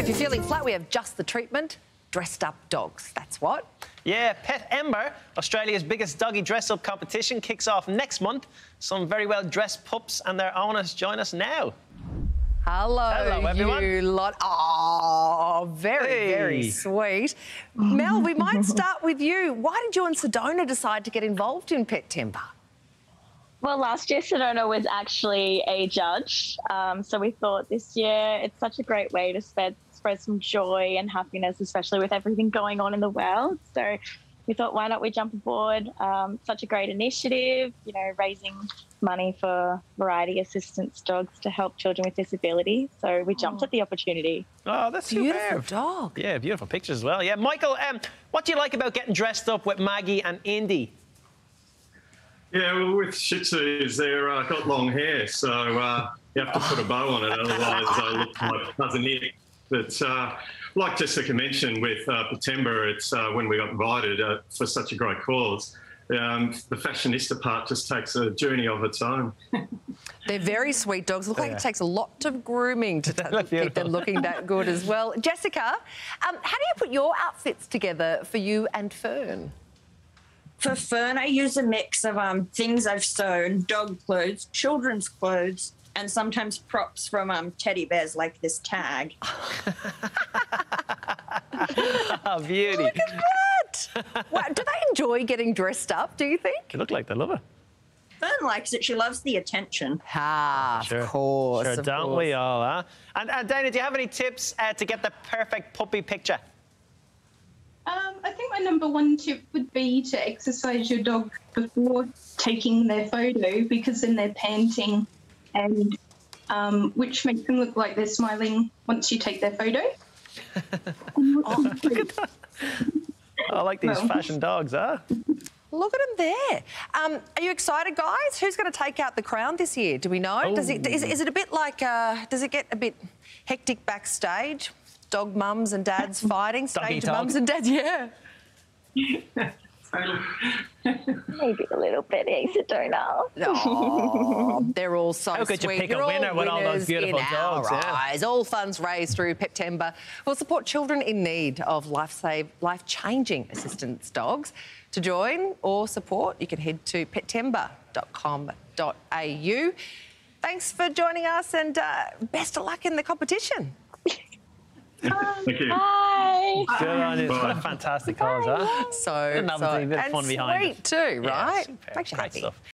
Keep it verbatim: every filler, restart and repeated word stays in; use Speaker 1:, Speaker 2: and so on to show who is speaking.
Speaker 1: If you're feeling flat, we have just the treatment. Dressed up dogs, that's what.
Speaker 2: Yeah, Petember, Australia's biggest doggy dress-up competition, kicks off next month. Some very well-dressed pups and their owners join us now.
Speaker 1: Hello,
Speaker 2: Hello, everyone.
Speaker 1: you lot. Oh, very,
Speaker 2: Hey.
Speaker 1: very sweet. Mel, we might start with you. Why did you and Sedona decide to get involved in Petember?
Speaker 3: Well, last year Sedona was actually a judge, um, so we thought this year it's such a great way to spread, spread some joy and happiness, especially with everything going on in the world. So we thought, why not we jump aboard? Um, such a great initiative, you know, raising money for variety assistance dogs to help children with disability. So we jumped
Speaker 1: Oh.
Speaker 3: at the opportunity.
Speaker 2: Oh, that's
Speaker 1: Beautiful
Speaker 2: superb.
Speaker 1: dog.
Speaker 2: Yeah, beautiful pictures as well. Yeah, Michael, um, what do you like about getting dressed up with Maggie and Indy?
Speaker 4: Yeah, well, with Shih Tzus, they've uh, got long hair, so uh, you have to put a bow on it, otherwise they look like cousin Nick. But uh, like Jessica mentioned with uh, Petember, it's uh, when we got invited uh, for such a great cause. Um, the fashionista part just takes a journey of its own.
Speaker 1: They're very sweet dogs. Look like
Speaker 2: Yeah.
Speaker 1: it takes a lot of grooming to
Speaker 2: They look
Speaker 1: keep them
Speaker 2: beautiful.
Speaker 1: looking that good as well. Jessica, um, how do you put your outfits together for you and Fern?
Speaker 5: For Fern, I use a mix of um, things I've sewn, dog clothes, children's clothes, and sometimes props from um, teddy bears like this tag.
Speaker 2: Oh, beauty.
Speaker 1: Look at that! Wow, do they enjoy getting dressed up, do you think?
Speaker 2: They look like they love it.
Speaker 5: Fern likes it. She loves the attention.
Speaker 1: Ah,
Speaker 2: Sure.
Speaker 1: of course.
Speaker 2: Sure,
Speaker 1: of
Speaker 2: don't
Speaker 1: course.
Speaker 2: we all, huh? And, and Dana, do you have any tips uh, to get the perfect puppy picture?
Speaker 6: Um, I think my number one tip would be to exercise your dog before taking their photo, because then they're panting, and um, which makes them look like they're smiling once you take their photo.
Speaker 1: Oh, look at that.
Speaker 2: I like these
Speaker 6: Well.
Speaker 2: fashion dogs, huh?
Speaker 1: Look at them there. Um, are you excited, guys? Who's going to take out the crown this year? Do we know? Does it, is, is it a bit like, uh, does it get a bit hectic backstage? Dog mums and dads fighting,
Speaker 2: Doggy
Speaker 1: stage
Speaker 2: dog.
Speaker 1: mums and dads, yeah.
Speaker 3: Maybe a little bit, eh, Sedona?
Speaker 1: Oh, they're all so
Speaker 2: How could you
Speaker 1: sweet.
Speaker 2: pick a
Speaker 1: You're all
Speaker 2: winner with all those
Speaker 1: winners
Speaker 2: beautiful
Speaker 1: in
Speaker 2: dogs,
Speaker 1: Our
Speaker 2: yeah.
Speaker 1: eyes. All funds raised through Petember will support children in need of life-save, life-changing assistance dogs. To join or support, you can head to petember dot com dot a u. Thanks for joining us, and uh, best of luck in the competition.
Speaker 4: Thank you.
Speaker 3: Bye.
Speaker 2: Good on you. What a fantastic cause, huh?
Speaker 1: So,
Speaker 2: Good novelty,
Speaker 1: so
Speaker 2: a bit of
Speaker 1: and
Speaker 2: fun behind
Speaker 1: sweet
Speaker 2: it.
Speaker 1: too,
Speaker 2: Yeah,
Speaker 1: right?
Speaker 2: superb.
Speaker 1: Makes you
Speaker 2: Great
Speaker 1: happy.
Speaker 2: stuff.